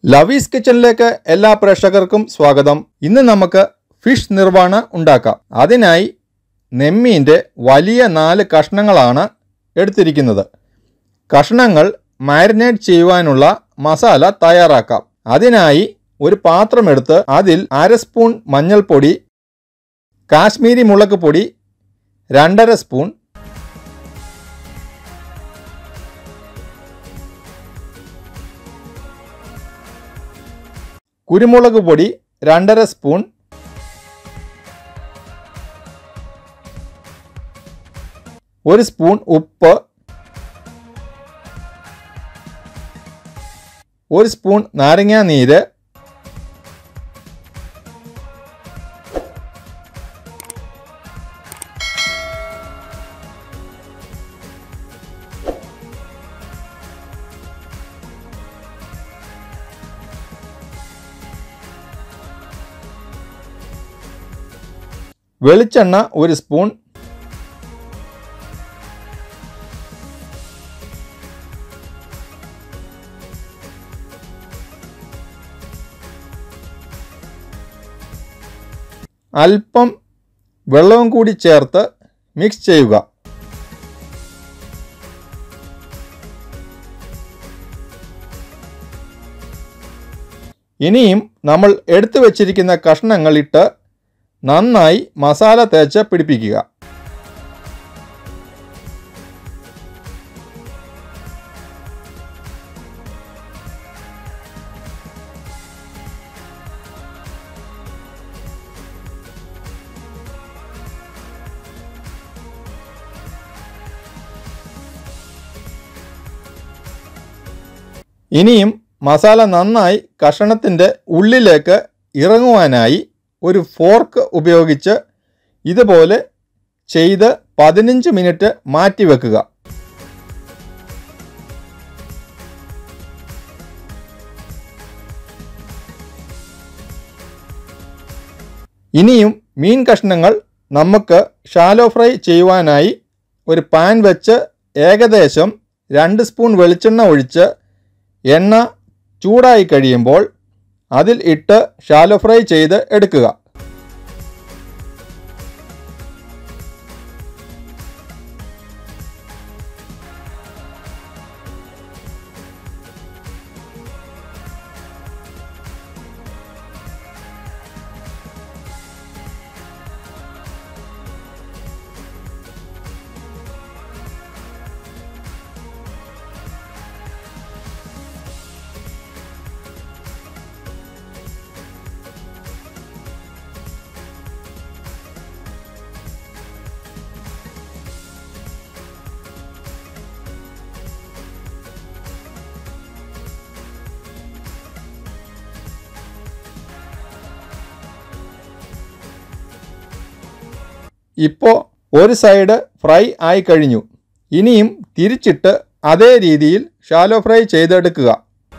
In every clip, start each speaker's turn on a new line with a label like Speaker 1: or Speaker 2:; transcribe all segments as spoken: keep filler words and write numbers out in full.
Speaker 1: ലവീസ് കിച്ചണിലേക്ക് എല്ലാ പ്രേക്ഷകർക്കും സ്വാഗതം. ഇന്ന് നമുക്ക് ഫിഷ് നിർവാണ ഉണ്ടാക്കാം. അതിനായി നെമ്മീൻ്റെ വലിയ നാല് കഷ്ണങ്ങളാണ് എടുത്തിരിക്കുന്നത്. കഷ്ണങ്ങൾ മാരിനേറ്റ് ചെയ്യുവാനുള്ള മസാല തയ്യാറാക്കാം. അതിനായി ഒരു പാത്രമെടുത്ത് അതിൽ അര സ്പൂൺ മഞ്ഞൾപ്പൊടി, കാശ്മീരി മുളക് പൊടി രണ്ടര സ്പൂൺ, കുരുമുളക് പൊടി രണ്ടര സ്പൂൺ, ഒരു സ്പൂൺ ഉപ്പ്, ഒരു സ്പൂൺ നാരങ്ങാനീര്, വെളിച്ചെണ്ണ ഒരു സ്പൂൺ, അല്പം വെള്ളവും കൂടി ചേർത്ത് മിക്സ് ചെയ്യുക. ഇനിയും നമ്മൾ എടുത്തു വച്ചിരിക്കുന്ന കഷ്ണങ്ങൾ ഇട്ട് നന്നായി മസാല തേച്ച് പിടിപ്പിക്കുക. ഇനിയും മസാല നന്നായി കഷണത്തിൻ്റെ ഉള്ളിലേക്ക് ഇറങ്ങുവാനായി ഒരു ഫോർക്ക് ഉപയോഗിച്ച് ഇതുപോലെ ചെയ്ത് പതിനഞ്ച് മിനിറ്റ് മാറ്റി വെക്കുക. ഇനിയും മീൻ കഷ്ണങ്ങൾ നമുക്ക് ഷാലോ ഫ്രൈ ചെയ്യുവാനായി ഒരു പാൻ വെച്ച് ഏകദേശം രണ്ട് സ്പൂൺ വെളിച്ചെണ്ണ ഒഴിച്ച് എണ്ണ ചൂടായി കഴിയുമ്പോൾ അതിൽ ഇട്ട് ഷാലോ ഫ്രൈ ചെയ്ത് എടുക്കുക. ഇപ്പോൾ ഒരു സൈഡ് ഫ്രൈ ആയി കഴിഞ്ഞു. ഇനിയും തിരിച്ചിട്ട് അതേ രീതിയിൽ ഷാലോ ഫ്രൈ ചെയ്തെടുക്കുക.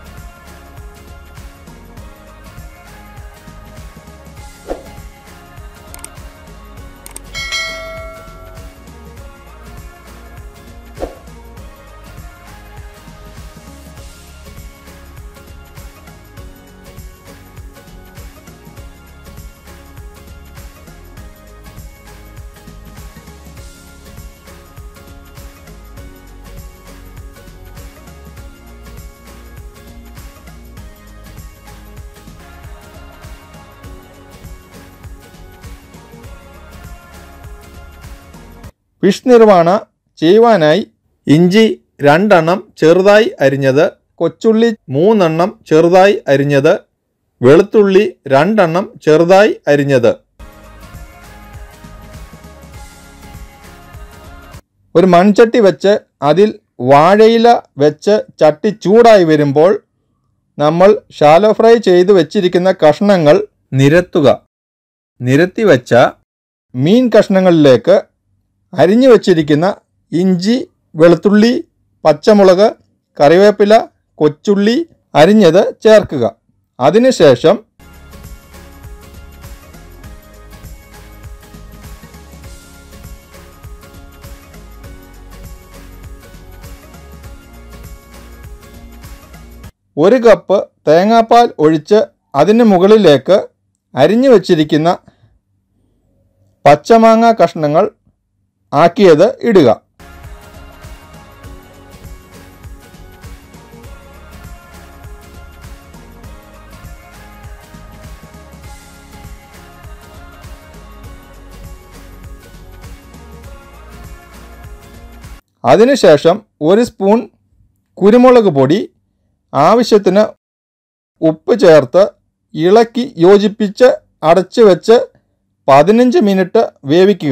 Speaker 1: ഫിഷ് നിർവാണ ചെയ്യുവാനായി ഇഞ്ചി രണ്ടെണ്ണം ചെറുതായി അരിഞ്ഞത്, കൊച്ചുള്ളി മൂന്നെണ്ണം ചെറുതായി അരിഞ്ഞത്, വെളുത്തുള്ളി രണ്ടെണ്ണം ചെറുതായി അരിഞ്ഞത്, ഒരു മൺചട്ടി വെച്ച് അതിൽ വാഴയില വെച്ച് ചട്ടി ചൂടായി വരുമ്പോൾ നമ്മൾ ഷാലോ ഫ്രൈ ചെയ്ത് വെച്ചിരിക്കുന്ന കഷ്ണങ്ങൾ നിരത്തുക. നിരത്തി വെച്ച മീൻ കഷ്ണങ്ങളിലേക്ക് അരിഞ്ഞു വച്ചിരിക്കുന്ന ഇഞ്ചി, വെളുത്തുള്ളി, പച്ചമുളക്, കറിവേപ്പില, കൊച്ചുള്ളി അരിഞ്ഞത് ചേർക്കുക. അതിനുശേഷം ഒരു കപ്പ് തേങ്ങാപ്പാൽ ഒഴിച്ച് അതിന് മുകളിലേക്ക് അരിഞ്ഞു വച്ചിരിക്കുന്ന പച്ചമാങ്ങ കഷ്ണങ്ങൾ ആക്കിയത് ഇടുക. അതിനുശേഷം ഒരു സ്പൂൺ കുരുമുളക് പൊടി, ആവശ്യത്തിന് ഉപ്പ് ചേർത്ത് ഇളക്കി യോജിപ്പിച്ച് അടച്ചു വെച്ച് പതിനഞ്ച് മിനിറ്റ് വേവിക്കുക.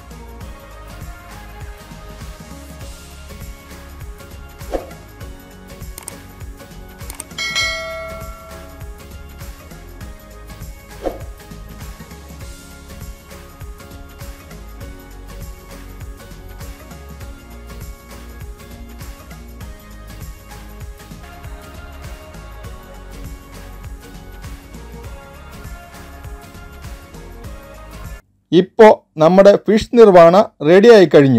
Speaker 1: ഇപ്പോൾ നമ്മുടെ ഫിഷ് നിർവാണ റെഡിയായി കഴിഞ്ഞു.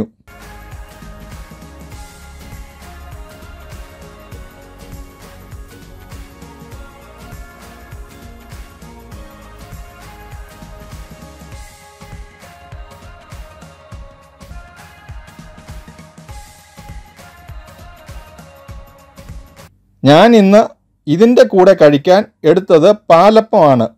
Speaker 1: ഞാൻ ഇന്ന് ഇതിൻ്റെ കൂടെ കഴിക്കാൻ എടുത്തത് പാലപ്പമാണ്.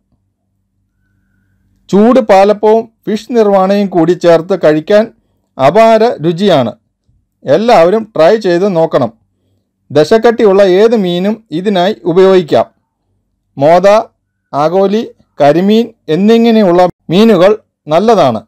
Speaker 1: ചൂട് പാലപ്പവും ഫിഷ് നിർവാണയും കൂടി ചേർത്ത് കഴിക്കാൻ അപാര രുചിയാണ്. എല്ലാവരും ട്രൈ ചെയ്ത് നോക്കണം. ദശക്കട്ടിയുള്ള ഏത് മീനും ഇതിനായി ഉപയോഗിക്കാം. മോത, ആഗോലി, കരിമീൻ എന്നിങ്ങനെയുള്ള മീനുകൾ നല്ലതാണ്.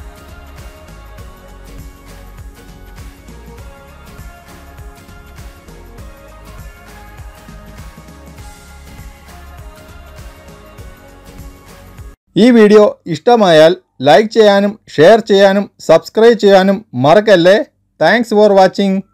Speaker 1: ഈ വീഡിയോ ഇഷ്ടമായാൽ ലൈക്ക് ചെയ്യാനും ഷെയർ ചെയ്യാനും സബ്സ്ക്രൈബ് ചെയ്യാനും മറക്കല്ലേ. Thanks for watching.